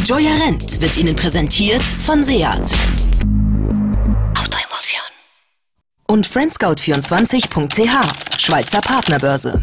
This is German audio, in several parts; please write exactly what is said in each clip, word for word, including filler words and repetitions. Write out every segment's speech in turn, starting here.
Joya Rent wird Ihnen präsentiert von Seat. Autoemulsion. Und Friendscout vierundzwanzig punkt c h, Schweizer Partnerbörse.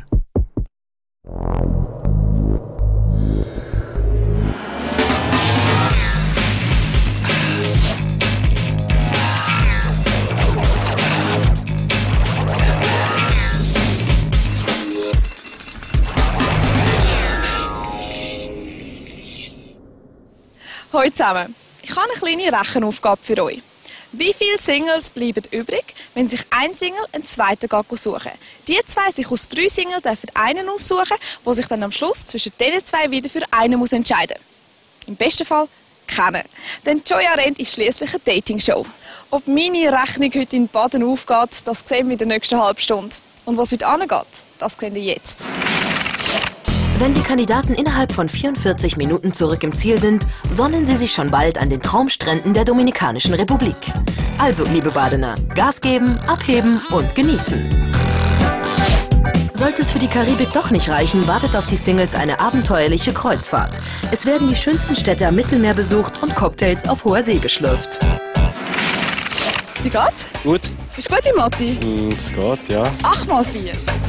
Hallo zusammen, ich habe eine kleine Rechenaufgabe für euch. Wie viele Singles bleiben übrig, wenn sich ein Single einen zweiten suchen? Die zwei sich aus drei Singles dürfen einen aussuchen, der sich dann am Schluss zwischen diesen zwei wieder für einen muss entscheiden muss. Im besten Fall kennen. Denn Joya Rent ist schliesslich eine Dating-Show. Ob meine Rechnung heute in Baden aufgeht, das sehen wir in der nächsten halben Stunde. Und was heute angeht, das sehen wir jetzt. Wenn die Kandidaten innerhalb von vierundvierzig Minuten zurück im Ziel sind, sonnen sie sich schon bald an den Traumstränden der Dominikanischen Republik. Also, liebe Badener, Gas geben, abheben und genießen. Sollte es für die Karibik doch nicht reichen, wartet auf die Singles eine abenteuerliche Kreuzfahrt. Es werden die schönsten Städte am Mittelmeer besucht und Cocktails auf hoher See geschlürft. Wie geht's? Gut. Bist du gut in Mathe? Mm, es geht, ja. acht mal vier.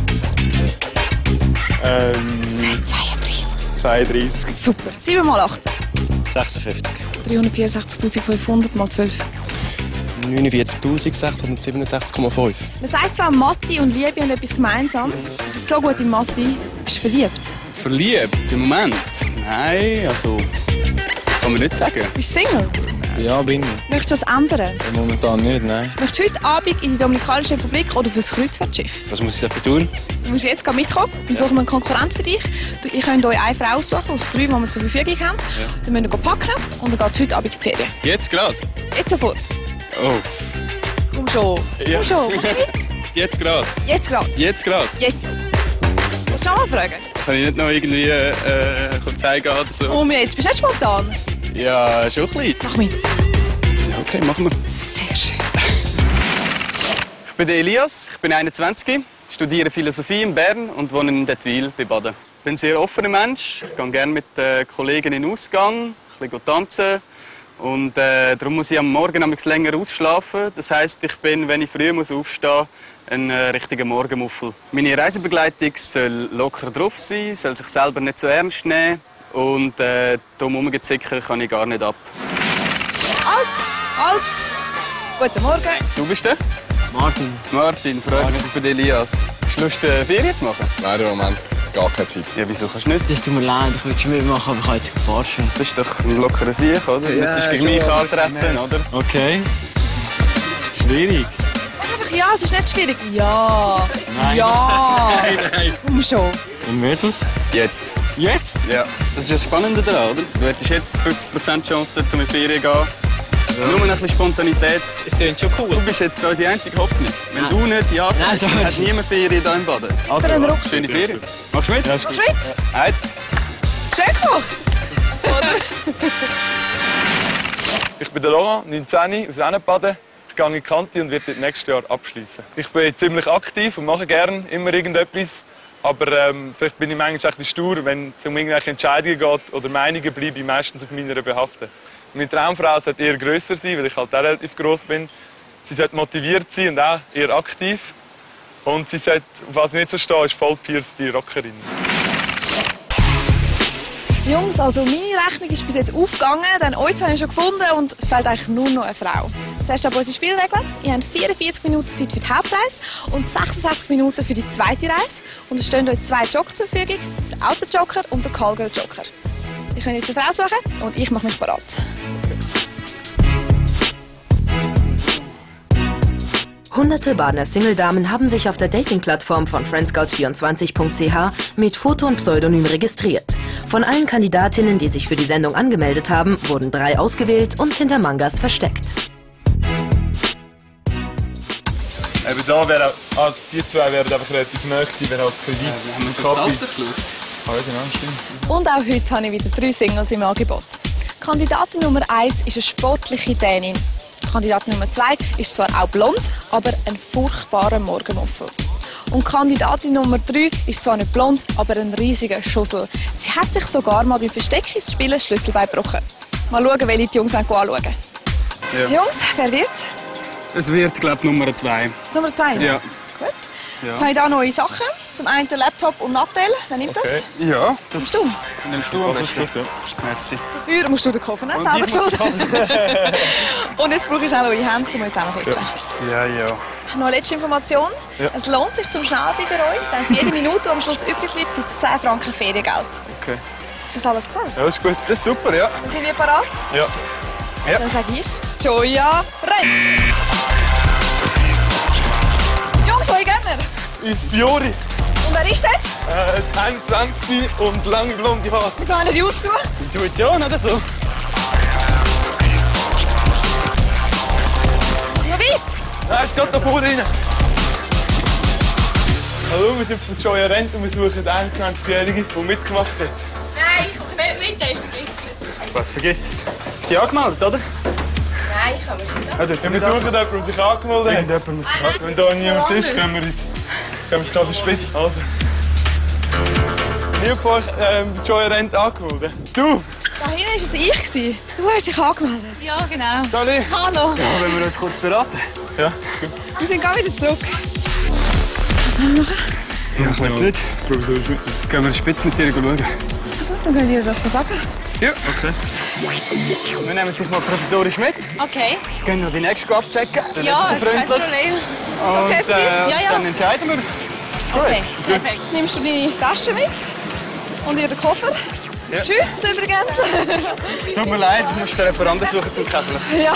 Ähm, Das wäre zweiunddreißig. zweiunddreißig. Super. sieben mal acht. sechsundfünfzig. dreihundertvierundsechzigtausendfünfhundert mal zwölf. neunundvierzigtausendsechshundertsiebenundsechzig Komma fünf. Man sagt zwar, Mathe und Liebe haben etwas Gemeinsames. So gut in Mathe. Bist du verliebt? Verliebt? Im Moment? Nein, also kann man nicht sagen. Bist du Single? Ja, bin ich. Möchtest du das ändern? Momentan nicht, nein. Möchtest du heute Abend in die Dominikanische Republik oder auf ein Kreuzfahrtschiff? Was muss ich dafür tun? Du musst jetzt mitkommen und suchen wir einen Konkurrent für dich. Du, ihr könnt euch eine Frau aussuchen aus drei, die wir zur Verfügung haben. Ja. Dann müsst ihr packen und dann geht es heute Abend in die Ferien. Jetzt gerade? Jetzt sofort. Oh. Komm schon. Ja. Komm schon. Mach mit. Jetzt gerade? Jetzt gerade. Jetzt gerade? Jetzt. Willst du noch mal fragen? Kann ich nicht noch irgendwie äh, zeigen oder so? Oh, jetzt bist du nicht spontan. Ja, schon ein bisschen. Mach mit. Ja, okay, machen wir. Sehr schön. Ich bin der Elias, ich bin einundzwanzig, studiere Philosophie in Bern und wohne in Dettwil bei Baden. Ich bin ein sehr offener Mensch. Ich gehe gerne mit äh, Kollegen in den Ausgang, ein bisschen tanzen. Und äh, darum muss ich am Morgen amigs länger ausschlafen. Das heisst, ich bin, wenn ich früh muss aufstehen muss, ein äh, richtiger Morgenmuffel. Meine Reisebegleitung soll locker drauf sein, soll sich selber nicht so ernst nehmen. Und äh, dumm herumgezickern kann ich gar nicht ab. Alt, alt. Guten Morgen. Du bist der? Martin. Martin, freut mich, ich bin Elias. Hast du Lust, äh, Ferien zu machen? Nein, im Moment gar keine Zeit. Ja, wieso kannst du nicht? Das tut mir leid, ich würde schon mitmachen, aber ich habe jetzt geforscht. Du bist doch ein lockerer Sieg, oder? Du Ja, müsstest gegen schon, mich aber antreten, oder? Okay. Schwierig. Sag einfach ja, es ist nicht schwierig. Ja. Nein. Ja. Nein, nein. Komm schon. Und wird es? Jetzt. Jetzt? Ja. Das ist das Spannende daran, oder? Du hättest jetzt fünfzig Prozent Chance, um in die Ferien zu gehen. Ja. Nur ein bisschen Spontanität. Es klingt schon cool. Du bist jetzt unsere einzige Hoffnung. Wenn Nein. du nicht Ja sagst, Nein, so hat ist- niemand Ferien hier im Baden. Also, Für einen Ruck. Schöne Ferien. Machst du mit? Ja, ist Machst gut. du mit? Halt. Schön gemacht. Oder? Ich bin der Laurent, neunzehn, aus Ennenbaden. Ich gehe in die Kante und werde dort nächstes Jahr abschließen. Ich bin ziemlich aktiv und mache gerne immer irgendetwas. Aber ähm, vielleicht bin ich manchmal ein bisschen stur, wenn es um irgendwelche Entscheidungen geht oder Meinungen, bleibe ich meistens auf meiner behaften. Meine Traumfrau sollte eher grösser sein, weil ich halt auch relativ gross bin. Sie sollte motiviert sein und auch eher aktiv. Und sie sollte, was ich nicht so stehe, ist vollpierste Rockerin. Jungs, also meine Rechnung ist bis jetzt aufgegangen, denn uns habe ich schon gefunden und es fehlt eigentlich nur noch eine Frau. Zuerst aber unsere Spielregeln. Ihr habt vierundvierzig Minuten Zeit für die Hauptreise und sechsundsechzig Minuten für die zweite Reise. Und es stehen euch zwei Joker zur Verfügung, der Autojoker und der Callgirl-Joker. Ihr könnt jetzt eine Frau suchen und ich mache mich bereit. Hunderte Badener Single-Damen haben sich auf der Dating-Plattform von Friendscout vierundzwanzig punkt c h mit Foto und Pseudonym registriert. Von allen Kandidatinnen, die sich für die Sendung angemeldet haben, wurden drei ausgewählt und hinter Mangas versteckt. Eben da wäre ah, die zwei wären einfach relativ nahe, die wären halt Kredit. Ja, wir haben uns Kaffee. aufs Alter geschaut. Ah, ja, genau, stimmt. Und auch heute habe ich wieder drei Singles im Angebot. Kandidatin Nummer eins ist eine sportliche Dänin. Kandidatin Nummer zwei ist zwar auch blond, aber ein furchtbarer Morgenmuffel. Und Kandidatin Nummer drei ist zwar nicht blond, aber ein riesiger Schussel. Sie hat sich sogar mal beim Versteckungsspielen Schlüsselbein gebrochen. Mal schauen, welche die Jungs anschauen wollen. Ja. Jungs, wer wird? Es wird, glaube ich, Nummer zwei. Nummer zwei? Ja. Gut. Ja. Jetzt habe ich hier neue Sachen. Zum einen den Laptop und Nattel. Wer nimmt das? Ja, das Nimmst du? nimmst du am besten. Merci. Dafür musst du den Koffer nehmen, selber ich muss schuld. Und jetzt brauche ich auch neue Hände, um euch zusammen festzulegen. Ja, ja. Noch eine letzte Information. Ja. Es lohnt sich zum Schnellsein für euch, denn für jede Minute, die am Schluss übrig bleibt, gibt es zehn Franken Feriengeld. Okay. Ist das alles klar? Ja, ist gut. Das ist super, ja. Dann sind wir bereit? Ja. Ja. Dann sage ich, Joya rennt! Jungs, wo gehen wir? Ins Fiori. Und wer ist das? Äh, einundzwanzig und lange blonde Haare. Wieso haben wir die ausgesucht? Intuition oder so? Ist es noch weit? Nein, ist gerade da vorne rein. Hallo, wir sind von Joya Rent und wir suchen den einundzwanzigjährigen, der mitgemacht hat. Nein, ich komme nicht mit, ich vergesse. Was vergiss? Ist die angemeldet, oder? Nein, ich kann mich nicht Ja, du hast Wir nicht suchen jemanden, der sich angemeldet hat. Irgendjemand muss sich Wenn da niemand ist, können wir uns können wir uns gerade spitz. Also. Niemand von euch ähm, Joya Rent angemeldet? Du! Da hinten war es ich. Du hast dich angemeldet. Ja, genau. Sali? Hallo. Ja, wollen wir uns kurz beraten? Ja, gut. Wir sind gar wieder zurück. Was sollen wir machen? Ja, ich weiß nicht. Provisorisch mitnehmen. Gehen wir spitz mit dir schauen? So gut, dann können wir dir das mal sagen. Ja. Okay. Wir nehmen dich mal provisorisch mit. Okay. Gehen noch die nächste abchecken. Dann Ja, nicht ist so kein freundlich. Problem. Und okay für dich? äh, Ja, ja. dann entscheiden wir. Ist gut. Okay, perfekt. Nimmst du deine Tasche mit? Und ihren Koffer? Ja. Tschüss übrigens. Tut mir leid, ich muss dir jemand anderes suchen zum Käppeln. Ja.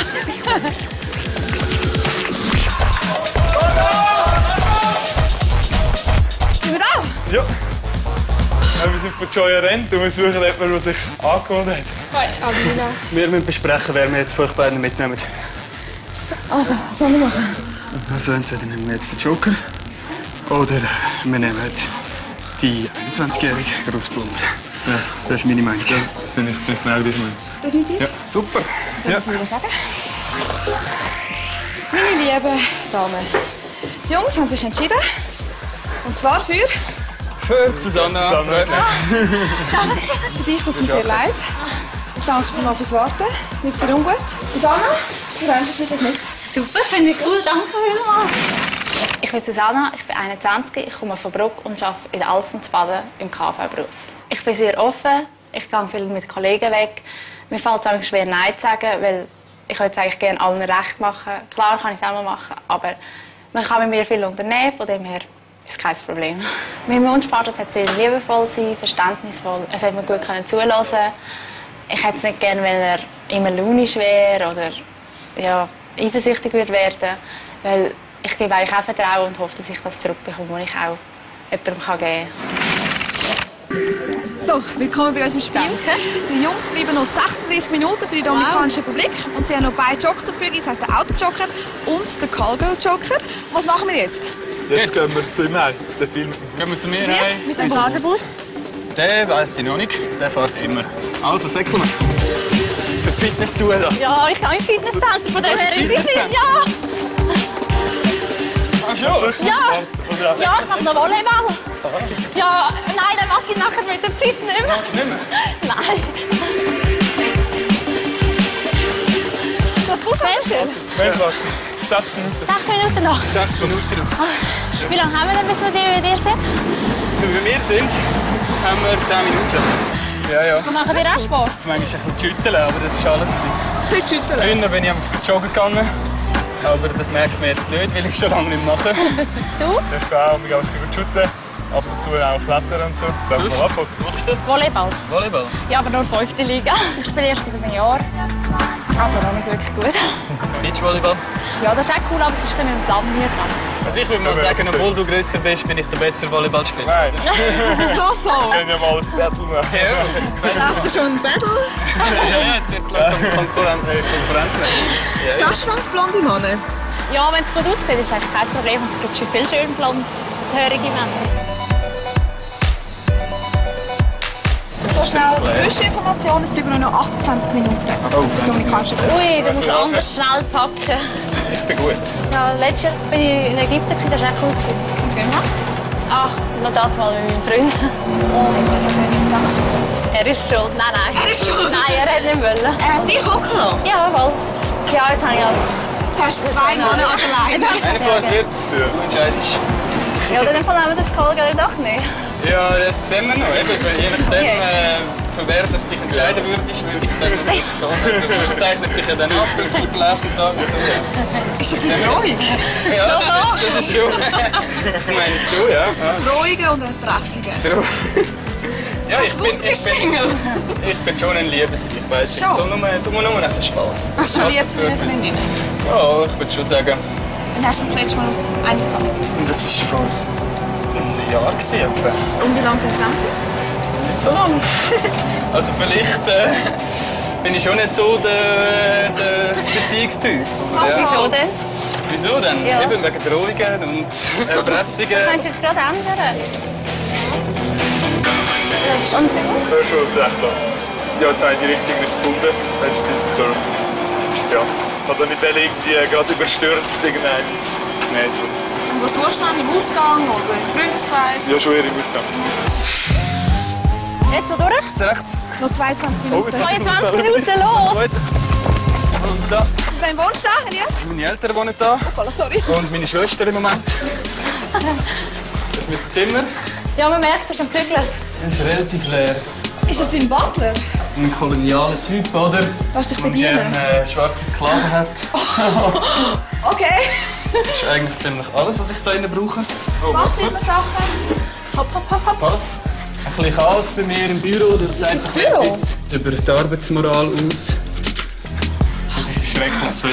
Sind wir da? Ja. Ja, wir sind von Joya Rent und wir suchen jemanden, der sich angemeldet hat. Hi, Alina. Wir müssen besprechen, wer wir jetzt von euch beiden mitnehmen. Also, was sollen wir machen? Also entweder nehmen wir jetzt den Joker oder wir nehmen die einundzwanzigjährige Grossblond. Ja, das ist meine Meinung. Ja, finde ich, find ich genau das Meinung. Definitiv. Ja, super. Ja. Ja. Was soll ich sagen? Meine lieben Damen, die Jungs haben sich entschieden. Und zwar für... Für Susanna. Susanna. Für dich tut es mir sehr leid. Danke vielmals fürs Warten. Nicht für ungut. Susanna, du rennst jetzt mit uns mit. Super, finde ich cool, danke vielmals. Ich bin Susanna, ich bin einundzwanzig, ich komme von Bruck und arbeite in der Alsen zu Baden im K V-Beruf. Ich bin sehr offen, ich gehe viel mit Kollegen weg. Mir fällt es auch schwer, Nein zu sagen, weil ich würde eigentlich gerne allen recht machen. Klar kann ich es auch mal machen, aber man kann mit mir viel unternehmen, von dem her ist kein Problem. Mein Wunschvater sollte sehr liebevoll sein, verständnisvoll. Er sollte mir gut zuhören. Ich hätte es nicht gerne, wenn er immer launisch wäre oder ja, eifersüchtig würde werden, weil ich gebe eigentlich auch Vertrauen und hoffe, dass ich das zurückbekomme, was ich auch jemandem geben kann. So, willkommen bei unserem Spiel. Danke. Die Jungs bleiben noch sechsunddreißig Minuten für die Dominikanische Republik. Und sie haben noch beide Joker zur Verfügung, das heisst der Autojoker und der Callgirl-Joker. Was machen wir jetzt? Jetzt gehen wir zu ihm heim. Dort will man. Gehen wir zu mir Hier, rein. mit dem Badebus. Der weiss ich noch nicht. Der fährt immer. Also, säckeln wir. Das für Fitness tun da. Ja, ich habe ein Fitnesscenter, von dem hast her ein ist es Fitnesscenter? ja. Ach schon? Sonst Ja. Sport, oder? Ja, ich habe noch Volleyball. Ja, nein, dann mache ich nachher mit der Zeit nicht mehr. Nicht mehr? Nein. Ist das Bushaltestelle? Mehrfach. sechs Minuten. Sechs Minuten noch. Sechs Minuten. Wie lange haben wir denn, bis wir bei dir sind? Bis wir bei mir sind, haben wir zehn Minuten. Ja, ja. Machen wir auch Sport? Manchmal ein bisschen schütteln, aber das war alles. Ein bisschen schütteln. Früher bin ich am joggen gegangen. Aber das merkt man jetzt nicht, weil ich es schon lange nicht mache. Du? Ich gehe auch mich über die Schütte, ab und zu auch klettern und so. Darf man Sonst, abholen? was machst du? Volleyball. Volleyball. Ja, aber nur fünfte Liga. Ich spiele erst seit einem Jahr. Also noch nicht wirklich gut. Beachvolleyball. Ja, das ist auch cool, aber es ist ein bisschen im Sand mühsam. Also ich würde mal sagen, obwohl du grösser bist, bin ich der bessere Volleyballspieler. Nein, So, so. wir können ja mal ein Battle machen. Ja, Läuft da schon ein Battle? ja, jetzt wird es langsam Konkurrenz, äh, Konkurrenz werden. Ist das schon auf blonde Männer? Ja, wenn es gut aussieht, ist es eigentlich kein Problem. Es gibt schon viel schön blondhörige Männer. So schnell Zwischeninformationen, es bleiben nur noch achtundzwanzig Minuten. Oh, für die Dominikanische Republik. Ui, da musst du anders schnell packen. Ich bin gut. Ja, letztes Jahr war ich in Ägypten, das war echt cool. Und wem? Ach, noch das mal mit meinem Freund. Und was sind wir zusammen? Äh, Er ist schuld. Nein, nein. Er ist schuld? Nein, er hat nicht wollen. Er hat dich hocken lassen? Ja, was? Ja, jetzt habe ich ja... Jetzt hast du zwei Monate allein. Einer von uns wird's. Du entscheidest. Ja, dann nehmen wir das Kolge doch nicht. Ja, das sehen wir noch. Eben, je nachdem, äh, für wer das dich entscheiden würdest, würde ich dann das gehen. Also, das zeichnet sich ja dann ab, im Verlauf des Tages. So, ja. Ist das eine Drohung? Ja, das ist, das ist schon. Ich meine es schon, ja. ja. Drohungen und Erpressungen. Dro- Ja, ich bin, ich, bin, Single. ich bin schon ein Liebesig, weißt du. Ich Schon? tue nur, tu mir nur ein bisschen Spass. Hast du schon lieb zu deiner Freundin? Ja, ich würde schon sagen. Wann hast du das letzte Mal eine gehabt? Und das war vor einem Jahr gewesen, etwa. Und wie lange sind sie zusammen? Nicht so lange. Also vielleicht äh, bin ich schon nicht so der, der Beziehungstyp. So, Wieso denn? Wieso denn? Ja. Eben wegen Drohungen und Erpressungen. Kannst du jetzt gerade ändern? Bist du Single? Ja, schon recht an. Ja, jetzt habe ich die Richtung nicht gefunden. Letzte Zeit. Darum, ja. Ich habe nicht irgendwie gerade überstürzt. Irgendein. Nein. Und wo suchst du dann? Im Ausgang oder im Freundeskreis? Ja, schon eher im Ausgang. Jetzt wo durch? Jetzt rechts. Noch zweiundzwanzig Minuten. zweiundzwanzig Minuten, los! Weiter. Und da. Wem wohnst du da, Elias? Meine Eltern wohnen da. Oh, sorry. Und meine Schwester im Moment. Das ist mein Zimmer. Ja, man merkt es, ist am Zügeln. Das ist relativ leer. Ist das dein Butler? Ein kolonialer Typ, oder? Lass dich Der bedienen. gerne äh, schwarze Sklaven hat. Okay. Das ist eigentlich ziemlich alles, was ich hier drinnen brauche. Oh, Badzimmersachen. Hopp, hopp, hopp, hopp. Pass. Ein bisschen Chaos bei mir im Büro. Das sagt das Büro? etwas über die Arbeitsmoral aus. Das ist das Schreckensfoto.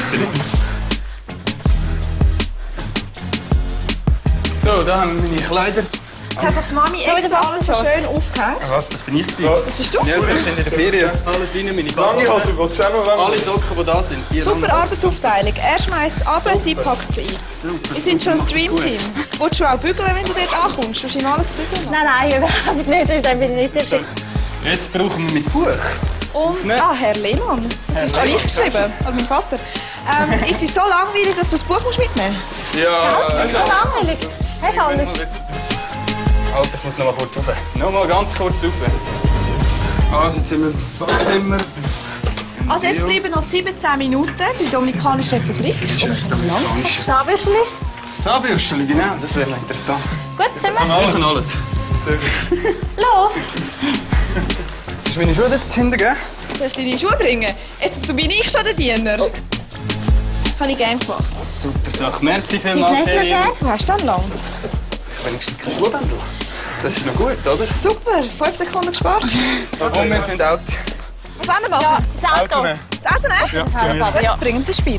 So, da haben wir meine Kleider. Jetzt hat doch das Mami So, extra wieder alles so schön aufgehängt. Was, das bin ich gewesen. Das bist du? Die Eltern sind in der Ferien. Alles rein, meine Lange Hose, Badehosen. willst du auch noch lange? Alle Socken, die da sind. Die Super langen Hosen. Arbeitsaufteilung. Er schmeißt es ab, sie packt es ein. Super, Wir sind schon ein super, Stream-Team. Willst du auch bügeln, wenn du dort ankommst? Du musst ihm alles bügeln. Nein, nein, überhaupt nicht. Dann bin ich nicht der Jetzt brauchen wir mein Buch. Und, Nicht? ah, Herr Lehmann. Das ist Herr auch ich geschrieben, oder mein Vater. Ähm, ist es so langweilig, dass du das Buch musst mitnehmen Ja, Das ist so langweilig. Hast du alles? Also, ich muss noch mal kurz rauf. Noch mal ganz kurz rauf. Also, jetzt sind wir im Badzimmer. musst? Also jetzt bleiben noch siebzehn Minuten für die Dominikanische Republik. Dominikanische. Zahnbürstchen? Zahnbürstchen, genau, das wäre noch interessant. Gut, sind wir? Wir machen alles. Los! Hast du meine Schuhe dort hinten, gell? Soll ich deine Schuhe bringen? Jetzt bin ich schon der Diener. Oh. Habe ich gerne gemacht. Super Sache. Merci Ist vielmals, nicht so Sherin. sehr? Du hast dann lang. Wenigstens kein Schuhbändel. Das ist noch gut, oder? Super, fünf Sekunden gespart. Und wir sind out. Was anderes machen? Das Auto. Auto nehmen. Das Auto nehmen? Ja, Gut, Ja. bringen wir sie ins Spiel.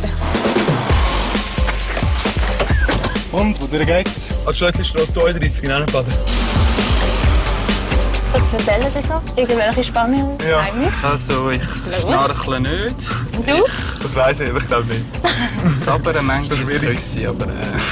Und, wodurch geht's? Als Schleswigstrasse zweiunddreißig in Ennenbaden. Was erzählen Sie so? Irgendwelche spannenden Ja. Geheimnisse? Also, ich schnarchle nicht. Und du? Das weiss ich, aber ich glaube nicht. Sabbern manchmal ist Küsse, aber... Äh,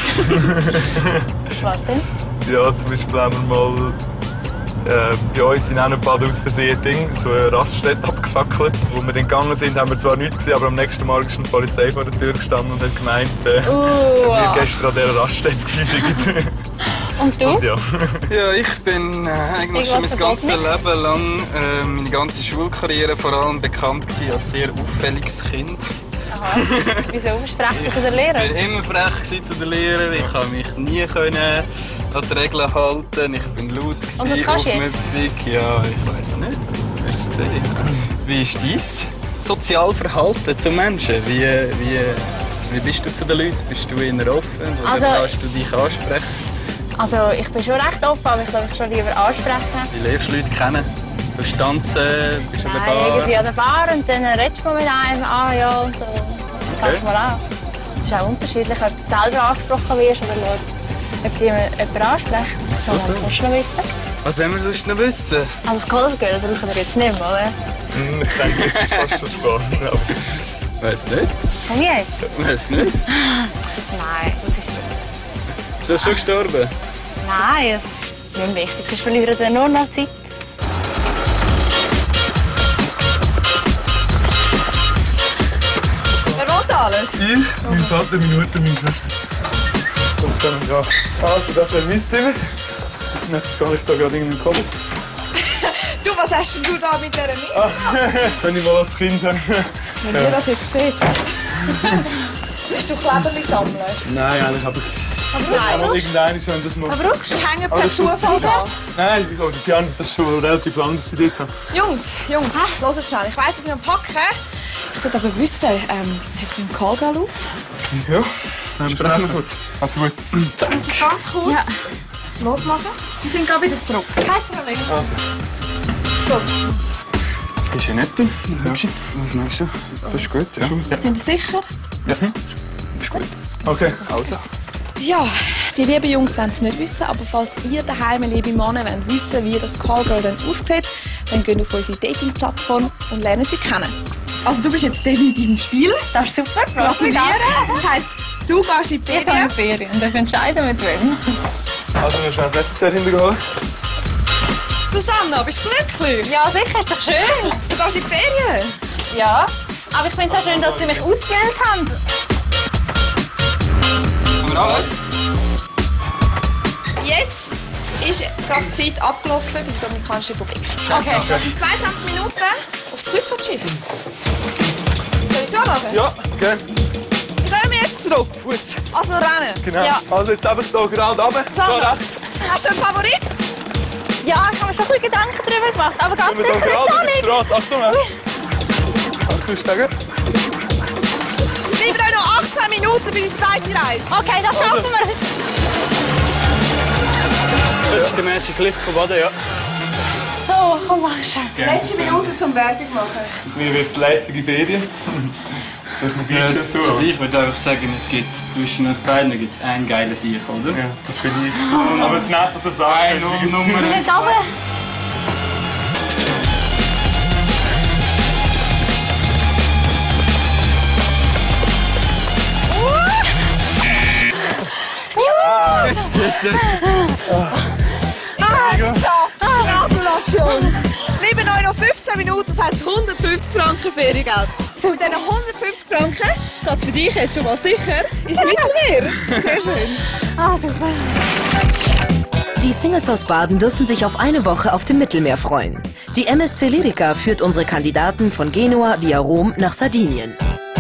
Was denn? Ja, zum Beispiel haben wir mal äh, bei uns in Ennenbaden aus Versehen Ding, so eine Raststätte abgefackelt. Wo wir dann gegangen sind, haben wir zwar nichts gesehen, aber am nächsten Morgen ist die Polizei vor der Tür gestanden und hat gemeint, äh, Uh, dass wir gestern an dieser Raststätte waren. Und du? Und ja. Ja, ich bin äh, eigentlich schon mein Irgendwas ganzes verbot Leben lang, äh, meine ganze Schulkarriere vor allem bekannt gewesen als sehr auffälliges Kind. Aha. Wieso bist du frech zu der Lehrer? Ich war immer frech gewesen zu den Lehrern. Ich konnte mich nie können an die Regeln halten. Ich war laut, Und was gewesen, kannst du jetzt? aufmüpfig. Ja, ich weiß nicht. Hast du es gesehen? Wie ist dein Sozialverhalten zu Menschen? Wie, wie, wie bist du zu den Leuten? Bist du eher offen oder Also- kannst du dich ansprechen? Also, ich bin schon recht offen, aber ich glaube, ich schon lieber ansprechen. Wie lernst du Leute kennen? Du hast tanzen, bist an der Nein, Bar. irgendwie an der Bar und dann redest du mit einem, ah ja und so. Dann Okay. okay. mal an. Es ist auch unterschiedlich, ob du selber angesprochen wirst oder schau, ob dich jemand jemand anspricht. Das So, soll so. man sonst noch wissen. Was wollen wir sonst noch wissen? Also das Golfgeld brauchen wir jetzt nicht mehr, oder? Hm, Ich denke, das ist fast schon spannend. aber- Weiß nicht. Komm jetzt. Weiß nicht. Nein, das ist... Ist das schon gestorben? Nein, das ist nicht wichtig. Sonst verlieren wir nur noch Zeit. Wer will alles? Ich, mein Vater, meine Mutter, meine Schwester. Und dann, ja. Also, das wäre mein Zimmer. Jetzt gehe ich da gerade in den Kabel. Du, was Was hast du da mit dieser Mist gemacht? Wenn ich mal als Kind habe. Wenn ihr das jetzt seht. Bist du Kleberli sammeln? Nein, eigentlich habe ich... Aber nein. Irgendeiner schon das mal... Aber die hängen Aber per das ist Zufall das- an. Nein, wieso? Die haben das ist schon relativ lang, dass sie dort haben. Jungs, Jungs, hört schnell. Ich weiss, dass ich noch packen. Ich sollte aber wissen, ähm, wie sieht es mit dem Karl aus? Ja. Sprechen wir kurz. Also gut. Ich muss ich ganz kurz Ja. losmachen. Wir sind gerade wieder zurück. Kein Problem. Also. So, Das ist ja nett. Hübsche. Was meinst du? Das ist gut, ja. sind ihr sicher? Ist gut. Okay. Also. Ja, die lieben Jungs wollen es nicht wissen, aber falls ihr daheim, liebe Männer, wollt wissen, wie das Callgirl dann aussieht, dann geht auf unsere Dating-Plattform und lernt sie kennen. Also du bist jetzt definitiv im Spiel. Das ist super. Gratuliere. Das heisst, du gehst in die Ich gehe in Ferien. die Ferien und darf entscheiden, mit wem. Also, wir schnell das Necessaire hintergeholt. Susanna, bist du glücklich? Ja, sicher, ist doch schön. Du gehst in die Ferien. Ja, aber ich finde es auch schön, dass Sie mich ausgewählt haben. Haben wir alles? Jetzt ist gerade die Zeit abgelaufen für die Dominikanische Republik. Okay. Das sind zweiundzwanzig Minuten aufs Kreuzfahrtschiff. Soll ich zuhören? Ja, okay. Wir kommen jetzt zurück, Fuß. Also rennen. Genau. Ja. Also jetzt eben hier gerade runter. Sandra, Da rechts. hast du einen Favorit? Ja, ich habe mir schon ein bisschen Gedanken darüber gemacht, aber ganz Sind wir sicher hier ist es gerade noch auf die nicht. Straße. Achtung, ja. Alles steigen. Es bleiben euch noch achtzehn Minuten für die zweite Reise. Okay, das schaffen wir. Das ist der Magic Lift von Baden, ja. So, komm, mach schon. Letzte Minute zum Werbung machen. Mir wird es lässige Ferien. Das ist ein Beach Also dazu. ich würde einfach sagen, es gibt zwischen uns beiden gibt's einen geilen Sieg, oder? Ja, das bin ich. Aber es ist nett, dass er sagt. Eine Nummer. Wir sind runter. Gratulation! Es bleiben euch noch fünfzehn Minuten, das heisst hundertfünfzig Franken Feriengeld. Mit diesen hundertfünfzig Franken geht für dich jetzt schon mal sicher ins Mittelmeer. Sehr schön. Ah, super. Die Singles aus Baden dürfen sich auf eine Woche auf dem Mittelmeer freuen. Die M S C Lyrica führt unsere Kandidaten von Genua via Rom nach Sardinien.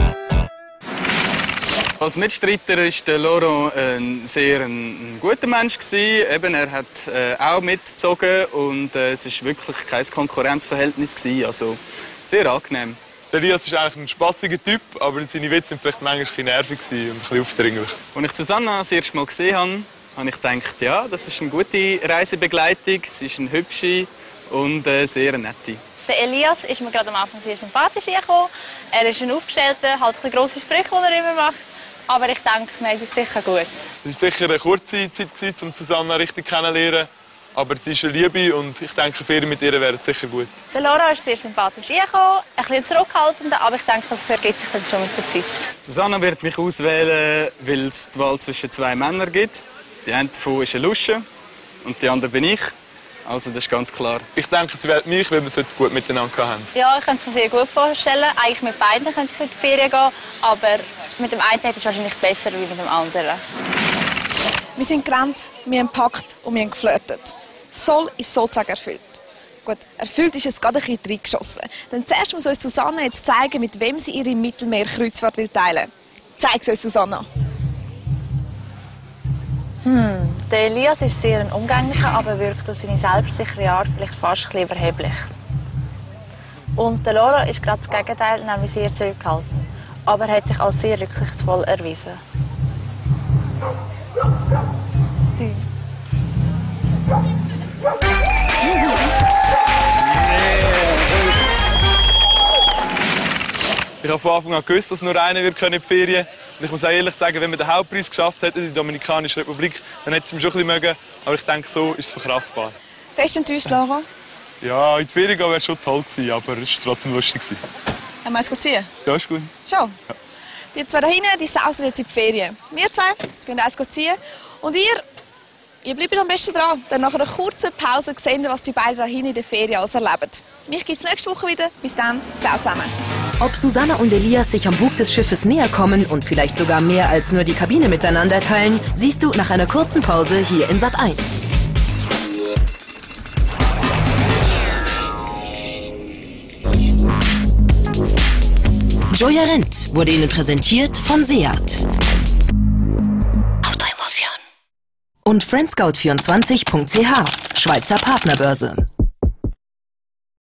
Als Mitstreiter war der Laurent ein sehr ein, ein guter Mensch gewesen. Eben, er hat äh, auch mitgezogen und äh, es war wirklich kein Konkurrenzverhältnis gewesen. Also sehr angenehm. Der Elias ist eigentlich ein spassiger Typ, aber seine Witze waren vielleicht manchmal ein bisschen nervig und ein bisschen aufdringlich. Als ich Susanna das erste Mal gesehen habe, habe ich gedacht, ja, das ist eine gute Reisebegleitung. Sie ist eine hübsche und äh, sehr nette. Der Elias ist mir gerade am Anfang sehr sympathisch gekommen. Er ist ein Aufgestellter, halt ein grosse Sprüche, die er immer macht. Aber ich denke, wir haben es sicher gut. Es war sicher eine kurze Zeit, um Susanna richtig kennenzulernen. Aber sie ist eine Liebe und ich denke, Ferien mit ihr wären sicher gut. Der Laura ist sehr sympathisch gekommen, ein bisschen zurückhaltender, aber ich denke, das ergibt sich dann schon mit der Zeit. Susanna wird mich auswählen, weil es die Wahl zwischen zwei Männern gibt. Die eine davon ist eine Lusche und die andere bin ich. Also das ist ganz klar. Ich denke, sie wählt mich, weil wir es heute gut miteinander haben. Ja, ich könnte es mir sehr gut vorstellen. Eigentlich mit beiden könnte ich in die Ferien gehen, aber mit dem einen ist es wahrscheinlich besser als mit dem anderen. Wir sind gerannt, wir haben gepackt und wir haben geflirtet. Soll ist sozusagen erfüllt. Gut, erfüllt ist jetzt gerade ein bisschen reingeschossen. Denn zuerst muss uns Susanna jetzt zeigen, mit wem sie ihre Mittelmeerkreuzfahrt teilen will. Zeig es uns, Susanna. Hm. Der Elias ist sehr ein umgänglicher, aber wirkt durch seine selbstsichere Art vielleicht fast ein bisschen überheblich. Und der Laura ist gerade das Gegenteil, nämlich sehr zurückhaltend. Aber hat sich als sehr rücksichtsvoll erwiesen. Ich habe von Anfang an gewusst, dass nur einer wird in die Ferien. Und ich muss auch ehrlich sagen, wenn man den Hauptpreis geschafft hätte in der Dominikanischen Republik, dann hätte es mir schon ein bisschen mögen. Aber ich denke, so ist es verkraftbar. Fest enttäuscht, Laura? Ja, in die Ferien gehen wäre schon toll gewesen, aber es war trotzdem lustig. Haben wir eins ziehen? Ja, ist gut. Schon. Ja. Die zwei da hinten, die sausen jetzt in die Ferien. Wir zwei gehen eins ziehen. Und ihr, ihr bleibt am besten dran. Dann nach einer kurzen Pause sehen wir, was die beiden da hinten in der Ferien alles erleben. Mich gibt es nächste Woche wieder. Bis dann. Ciao zusammen. Ob Susanna und Elias sich am Bug des Schiffes näher kommen und vielleicht sogar mehr als nur die Kabine miteinander teilen, siehst du nach einer kurzen Pause hier in Sat eins. Joya Rent wurde Ihnen präsentiert von Seat. Und Friendscout vierundzwanzig punkt c h, Schweizer Partnerbörse.